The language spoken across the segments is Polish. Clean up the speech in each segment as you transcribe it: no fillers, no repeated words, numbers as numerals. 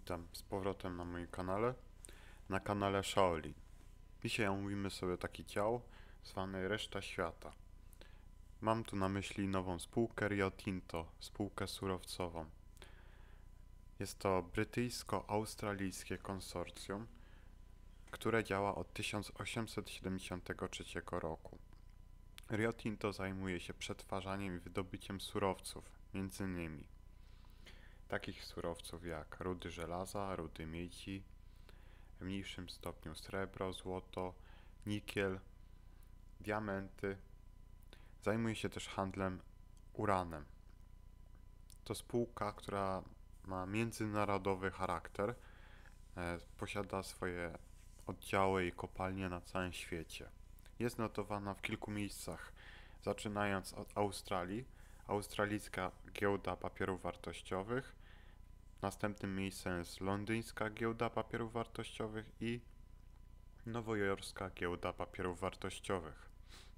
Witam z powrotem na moim kanale, na kanale Shaolin. Dzisiaj omówimy sobie taki dział zwany Reszta Świata. Mam tu na myśli nową spółkę Rio Tinto, spółkę surowcową. Jest to brytyjsko-australijskie konsorcjum, które działa od 1873 roku. Rio Tinto zajmuje się przetwarzaniem i wydobyciem surowców, m.in. takich surowców jak rudy żelaza, rudy miedzi, w mniejszym stopniu srebro, złoto, nikiel, diamenty. Zajmuje się też handlem uranem. To spółka, która ma międzynarodowy charakter, posiada swoje oddziały i kopalnie na całym świecie. Jest notowana w kilku miejscach, zaczynając od Australii, Australijska Giełda Papierów Wartościowych, następnym miejscem jest Londyńska Giełda Papierów Wartościowych i Nowojorska Giełda Papierów Wartościowych.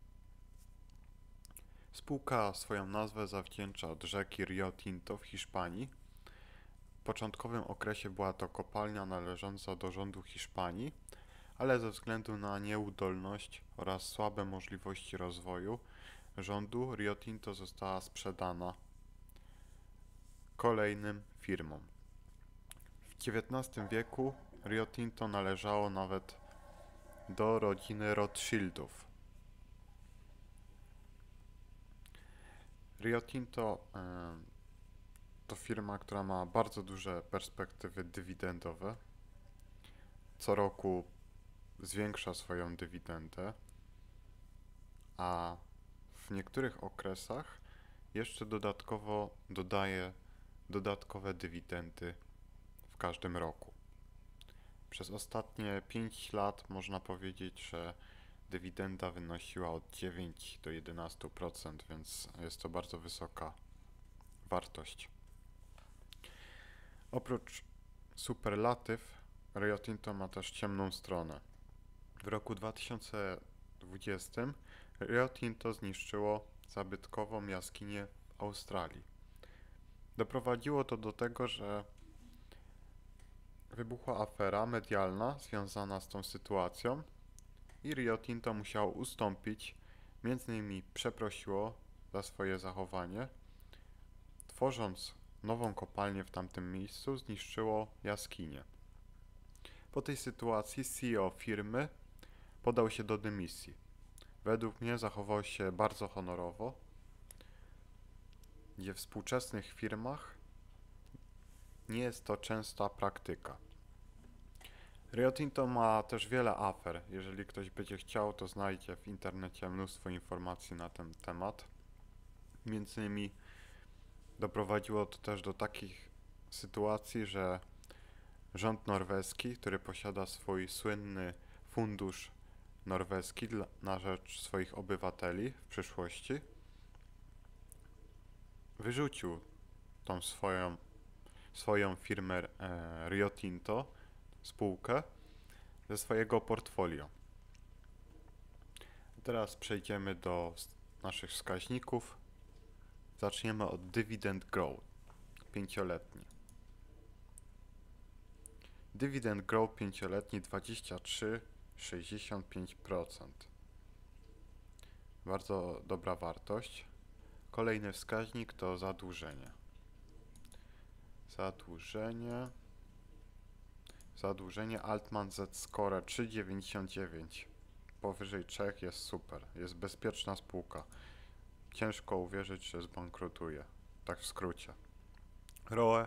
Spółka swoją nazwę zawdzięcza od rzeki Rio Tinto w Hiszpanii. W początkowym okresie była to kopalnia należąca do rządu Hiszpanii, ale ze względu na nieudolność oraz słabe możliwości rozwoju rządu Rio Tinto została sprzedana kolejnym firmom. W XIX wieku Rio Tinto należało nawet do rodziny Rothschildów. Rio Tinto to firma, która ma bardzo duże perspektywy dywidendowe. Co roku zwiększa swoją dywidendę, a w niektórych okresach jeszcze dodatkowo dodaje dodatkowe dywidendy w każdym roku. Przez ostatnie 5 lat można powiedzieć, że dywidenda wynosiła od 9 do 11%, więc jest to bardzo wysoka wartość. Oprócz superlatyw, Rio Tinto ma też ciemną stronę. W roku 2020 Rio Tinto zniszczyło zabytkową jaskinię w Australii. Doprowadziło to do tego, że wybuchła afera medialna związana z tą sytuacją i Rio Tinto musiało ustąpić, między innymi przeprosiło za swoje zachowanie. Tworząc nową kopalnię w tamtym miejscu, zniszczyło jaskinię. Po tej sytuacji CEO firmy podał się do dymisji. Według mnie zachował się bardzo honorowo, gdzie w współczesnych firmach nie jest to częsta praktyka. Rio Tinto ma też wiele afer. Jeżeli ktoś będzie chciał, to znajdzie w internecie mnóstwo informacji na ten temat. Między innymi doprowadziło to też do takich sytuacji, że rząd norweski, który posiada swój słynny fundusz norweski na rzecz swoich obywateli w przyszłości, wyrzucił tą swoją firmę Rio Tinto, spółkę, ze swojego portfolio. Teraz przejdziemy do naszych wskaźników. Zaczniemy od Dividend Growth, 5-letni. Dividend Growth 5-letni 23,65%. Bardzo dobra wartość. Kolejny wskaźnik to zadłużenie. Zadłużenie Altman Z-Score 3,99. Powyżej 3 jest super. Jest bezpieczna spółka. Ciężko uwierzyć, że zbankrutuje. Tak w skrócie. ROE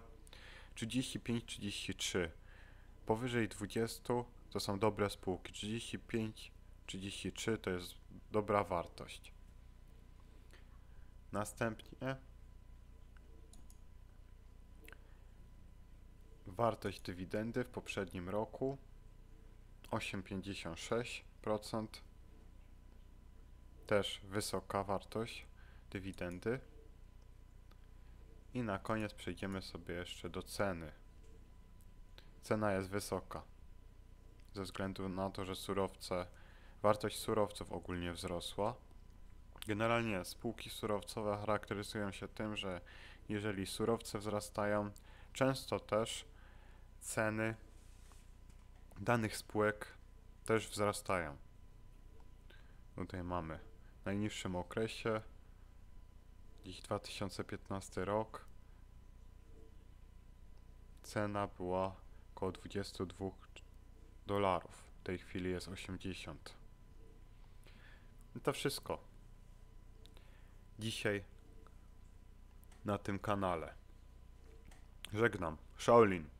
35-33. Powyżej 20 to są dobre spółki. 35-33 to jest dobra wartość. Następnie wartość dywidendy w poprzednim roku 8,56%. Też wysoka wartość dywidendy. I na koniec przejdziemy sobie jeszcze do ceny. Cena jest wysoka ze względu na to, że wartość surowców ogólnie wzrosła. Generalnie spółki surowcowe charakteryzują się tym, że jeżeli surowce wzrastają, często też ceny danych spółek też wzrastają. Tutaj mamy w najniższym okresie, dziś 2015 rok, cena była około $22. W tej chwili jest 80. I to wszystko dzisiaj na tym kanale. Żegnam. Shaolin.